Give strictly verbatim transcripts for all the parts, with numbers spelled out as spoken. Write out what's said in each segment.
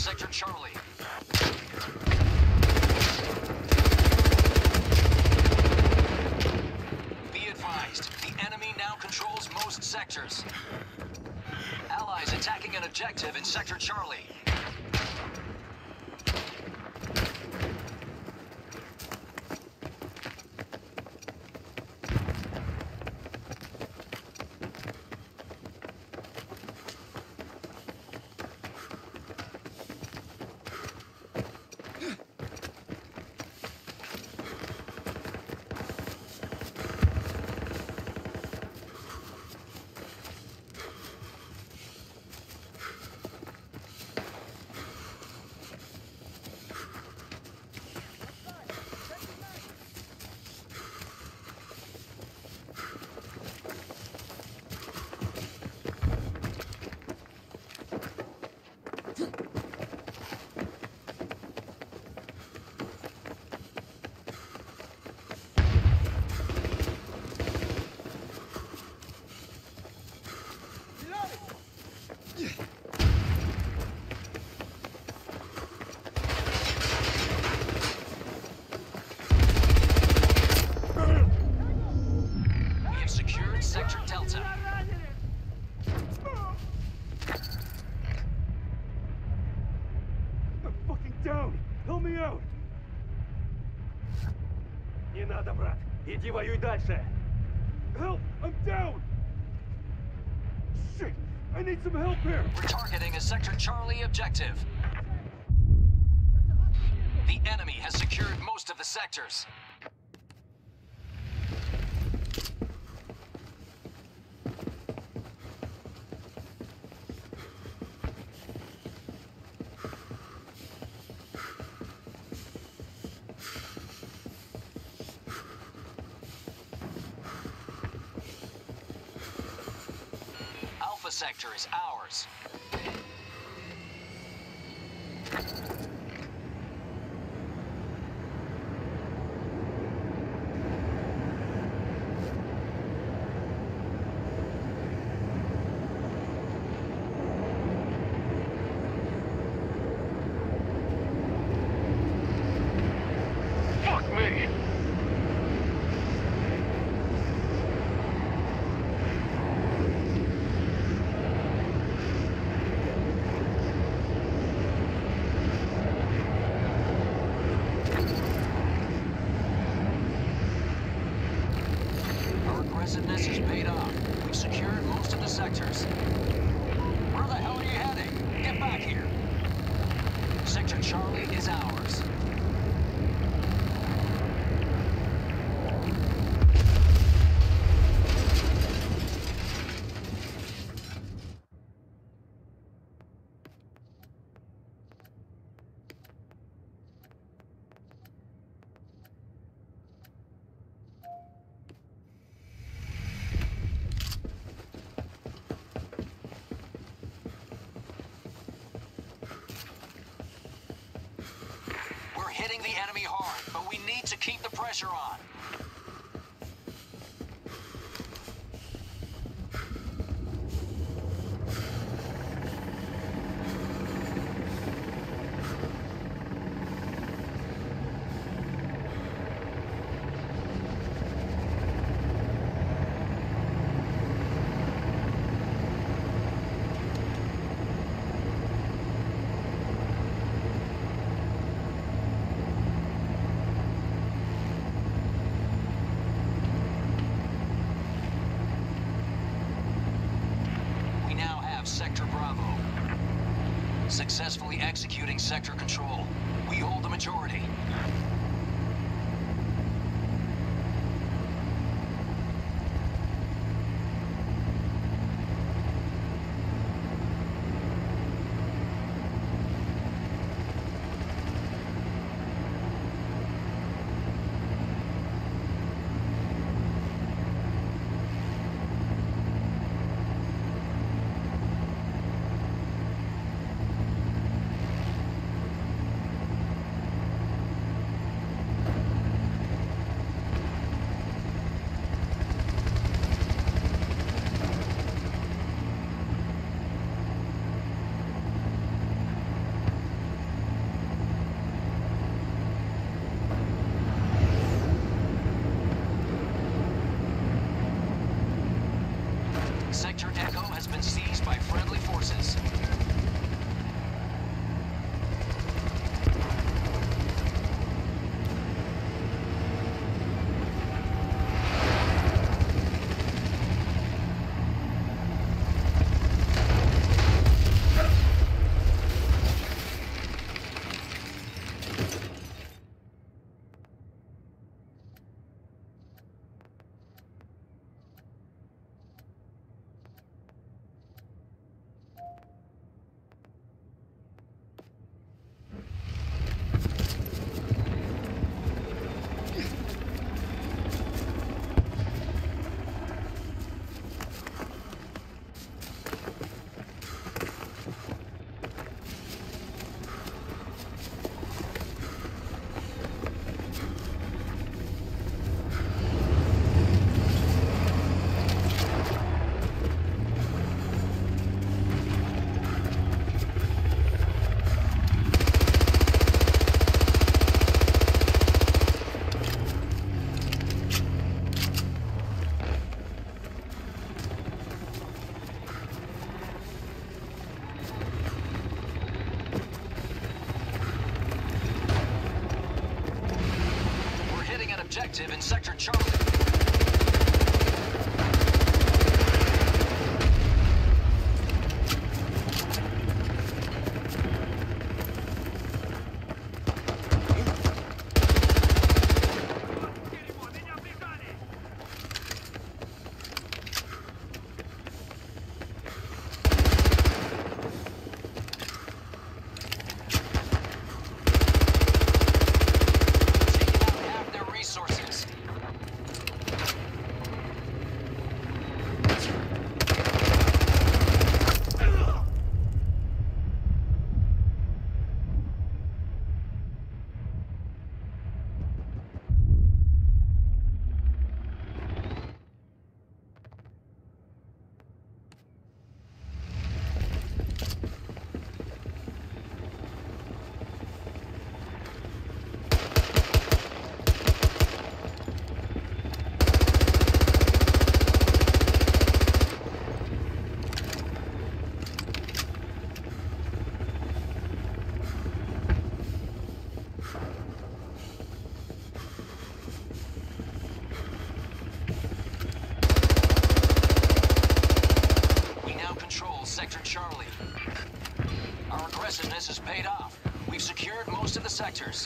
Sector Charlie. Be advised, the enemy now controls most sectors. Allies attacking an objective in Sector Charlie. Не надо, брат. Иди воюй дальше. Help! I'm down! Shit! I need some help here! We're targeting a Sector Charlie objective. The enemy has secured most of the sectors. Alpha sector is ours. Fuck me! Our aggressiveness has paid off. We've secured most of the sectors. Where the hell are you heading? Get back here. Sector Charlie is ours. We're hitting the enemy hard, but we need to keep the pressure on. We now have Sector Bravo. Successfully executing sector control. We hold the majority. Sector Echo has been seized by friendly forces. Objective in Sector Charlie. Sector Charlie. Our aggressiveness has paid off. We've secured most of the sectors.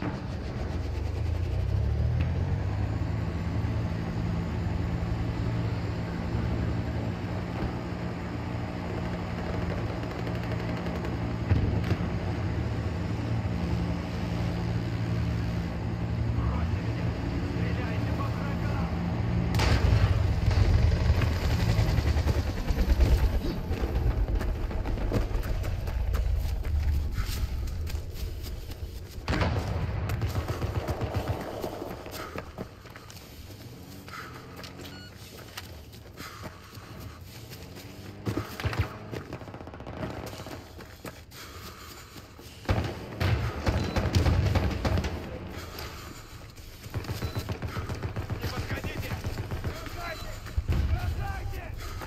Стреляйте по врагам! Не подходите! Бросайте! Бросайте!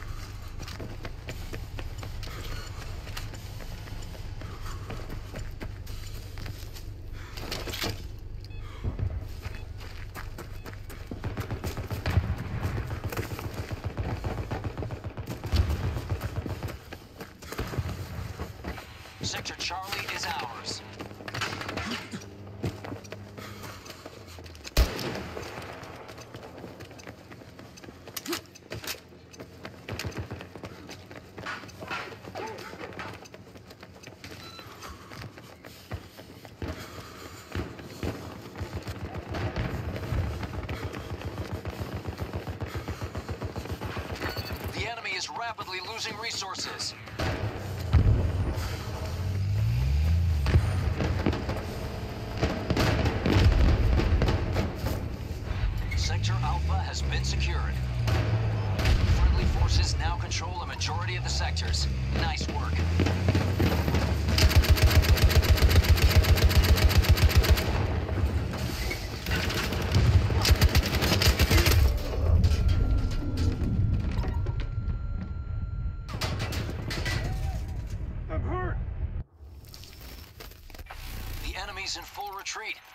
Sector Charlie is ours. The enemy is rapidly losing resources. Sector Alpha has been secured. Friendly forces now control a majority of the sectors. Nice work. I'm hurt! The enemy's in full retreat.